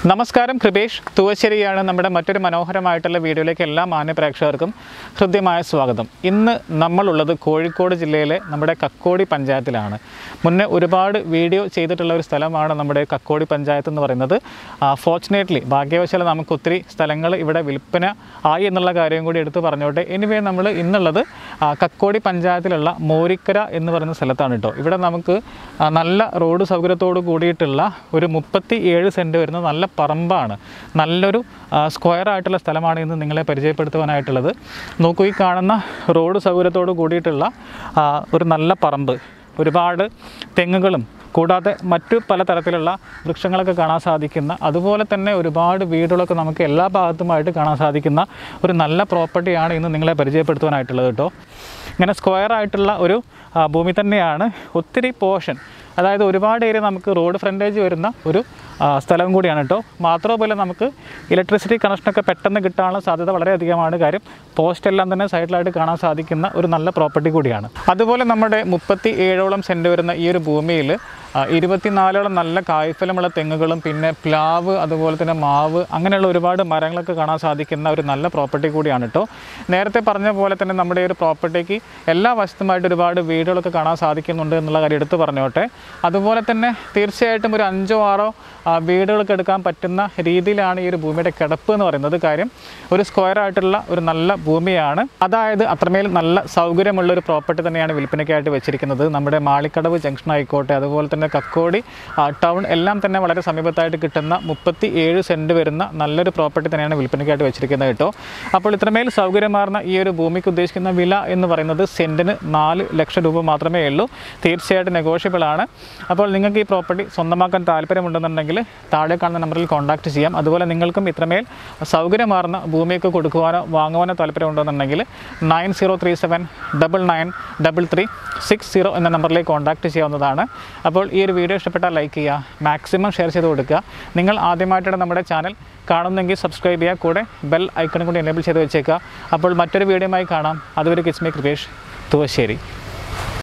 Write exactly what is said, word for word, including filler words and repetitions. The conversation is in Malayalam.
നമസ്കാരം, കൃപേഷ് തുവശ്ശേരിയാണ്. നമ്മുടെ മറ്റൊരു മനോഹരമായിട്ടുള്ള വീഡിയോയിലേക്ക് എല്ലാ മാന്യ പ്രേക്ഷകർക്കും ഹൃദ്യമായ സ്വാഗതം. ഇന്ന് നമ്മളുള്ളത് കോഴിക്കോട് ജില്ലയിലെ നമ്മുടെ കക്കോടി പഞ്ചായത്തിലാണ്. മുന്നേ ഒരുപാട് വീഡിയോ ചെയ്തിട്ടുള്ള ഒരു സ്ഥലമാണ് നമ്മുടെ കക്കോടി പഞ്ചായത്ത് എന്ന് പറയുന്നത്. ഫോർച്ചുനേറ്റ്ലി ഭാഗ്യവശാൽ നമുക്ക് ഒത്തിരി സ്ഥലങ്ങൾ ഇവിടെ വിൽപ്പന ആയി എന്നുള്ള കാര്യം കൂടി എടുത്ത് പറഞ്ഞോട്ടെ. എനിവേ നമ്മൾ ഇന്നുള്ളത് കക്കോടി പഞ്ചായത്തിലുള്ള മോരിക്കര എന്ന് പറയുന്ന സ്ഥലത്താണ് കേട്ടോ. ഇവിടെ നമുക്ക് നല്ല റോഡ് സൗകര്യത്തോട് കൂടിയിട്ടുള്ള ഒരു മുപ്പത്തി ഏഴ് സെൻറ്റ് വരുന്ന നല്ല പറമ്പാണ്. നല്ലൊരു സ്ക്വയർ ആയിട്ടുള്ള സ്ഥലമാണ് ഇന്ന് നിങ്ങളെ പരിചയപ്പെടുത്തുവാനായിട്ടുള്ളത്. നോക്കൂ, ഈ കാണുന്ന റോഡ് സൗകര്യത്തോട് കൂടിയിട്ടുള്ള ഒരു നല്ല പറമ്പ്, ഒരുപാട് തെങ്ങുകളും കൂടാതെ മറ്റു പലതരത്തിലുള്ള വൃക്ഷങ്ങളൊക്കെ കാണാൻ സാധിക്കുന്ന, അതുപോലെ തന്നെ ഒരുപാട് വീടുകളൊക്കെ നമുക്ക് എല്ലാ ഭാഗത്തുമായിട്ട് കാണാൻ സാധിക്കുന്ന ഒരു നല്ല പ്രോപ്പർട്ടിയാണ് ഇന്ന് നിങ്ങളെ പരിചയപ്പെടുത്തുവാനായിട്ടുള്ളത് കേട്ടോ. ഇങ്ങനെ സ്ക്വയർ ആയിട്ടുള്ള ഒരു ഭൂമി തന്നെയാണ്. ഒത്തിരി പോർഷൻ, അതായത് ഒരുപാട് ഏരിയ നമുക്ക് റോഡ് ഫ്രണ്ടേജ് വരുന്ന ഒരു സ്ഥലം കൂടിയാണ് കേട്ടോ. മാത്രമല്ല നമുക്ക് ഇലക്ട്രിസിറ്റി കണക്ഷനൊക്കെ പെട്ടെന്ന് കിട്ടാനുള്ള സാധ്യത വളരെയധികമാണ്. കാര്യം പോസ്റ്റ് എല്ലാം തന്നെ സൈഡിലായിട്ട് കാണാൻ സാധിക്കുന്ന ഒരു നല്ല പ്രോപ്പർട്ടി കൂടിയാണ്. അതുപോലെ നമ്മുടെ മുപ്പത്തി ഏഴോളം സെൻറ്റ് വരുന്ന ഈ ഒരു ഭൂമിയിൽ ഇരുപത്തിനാലോളം നല്ല കായ്ഫലമുള്ള തെങ്ങുകളും പിന്നെ പ്ലാവ്, അതുപോലെ തന്നെ മാവ്, അങ്ങനെയുള്ള ഒരുപാട് മരങ്ങളൊക്കെ കാണാൻ സാധിക്കുന്ന ഒരു നല്ല പ്രോപ്പർട്ടി കൂടിയാണ് കേട്ടോ. നേരത്തെ പറഞ്ഞ പോലെ തന്നെ നമ്മുടെ ഈ ഒരു പ്രോപ്പർട്ടിക്ക് എല്ലാ വശത്തുമായിട്ട് ഒരുപാട് വീടുകളൊക്കെ കാണാൻ സാധിക്കുന്നുണ്ട് എന്നുള്ള കാര്യം എടുത്ത് പറഞ്ഞോട്ടെ. അതുപോലെ തന്നെ തീർച്ചയായിട്ടും ഒരു അഞ്ചോ ആറോ വീടുകളൊക്കെ എടുക്കാൻ പറ്റുന്ന രീതിയിലാണ് ഈ ഒരു ഭൂമിയുടെ കിടപ്പ് എന്ന് പറയുന്നത്. കാര്യം ഒരു സ്ക്വയർ ആയിട്ടുള്ള ഒരു നല്ല ഭൂമിയാണ്. അതായത് അത്രമേൽ നല്ല സൗകര്യമുള്ള ഒരു പ്രോപ്പർട്ടി തന്നെയാണ് വിൽപ്പനയ്ക്കായിട്ട് വെച്ചിരിക്കുന്നത്. നമ്മുടെ മാളിക്കടവ് ജംഗ്ഷൻ ആയിക്കോട്ടെ, അതുപോലെ തന്നെ കക്കോടി ടൗൺ എല്ലാം തന്നെ വളരെ സമീപത്തായിട്ട് കിട്ടുന്ന മുപ്പത്തി ഏഴ് സെൻറ്റ് വരുന്ന നല്ലൊരു പ്രോപ്പർട്ടി തന്നെയാണ് വിൽപ്പനയ്ക്കായിട്ട് വെച്ചിരിക്കുന്നത് കേട്ടോ. അപ്പോൾ ഇത്രമേൽ സൗകര്യമാർന്ന ഈ ഒരു ഭൂമിക്ക് ഉദ്ദേശിക്കുന്ന വില എന്ന് പറയുന്നത് സെൻറ്റിന് നാല് ലക്ഷം രൂപ മാത്രമേ ഉള്ളൂ. തീർച്ചയായിട്ടും നെഗോഷ്യബിൾ ആണ്. അപ്പോൾ നിങ്ങൾക്ക് ഈ പ്രോപ്പർട്ടി സ്വന്തമാക്കാൻ താല്പര്യമുണ്ടെന്നുണ്ടെങ്കിൽ താഴെ കാണുന്ന നമ്പറിൽ കോൺടാക്റ്റ് ചെയ്യാം. അതുപോലെ നിങ്ങൾക്കും ഇത്രമേൽ സൗകര്യമാർന്ന ഭൂമിയൊക്കെ കൊടുക്കുവാനോ വാങ്ങുവാനോ താല്പര്യമുണ്ടെന്നുണ്ടെങ്കിൽ nine zero three seven double nine double three six zero എന്ന നമ്പറിലേക്ക് കോൺടാക്റ്റ് ചെയ്യാവുന്നതാണ്. അപ്പോൾ ഈ ഒരു വീഡിയോ ഇഷ്ടപ്പെട്ടാൽ ലൈക്ക് ചെയ്യുക, മാക്സിമം ഷെയർ ചെയ്ത് കൊടുക്കുക. നിങ്ങൾ ആദ്യമായിട്ടാണ് നമ്മുടെ ചാനൽ കാണുന്നെങ്കിൽ സബ്സ്ക്രൈബ് ചെയ്യുക, കൂടെ ബെൽ ഐക്കണും കൂടി എനേബിൾ ചെയ്ത് വെച്ചേക്കുക. അപ്പോൾ മറ്റൊരു വീഡിയോയുമായി കാണാം. അതുവരെ കിറ്റ്സ് മീ കൃപേഷ് തുവശ്ശേരി.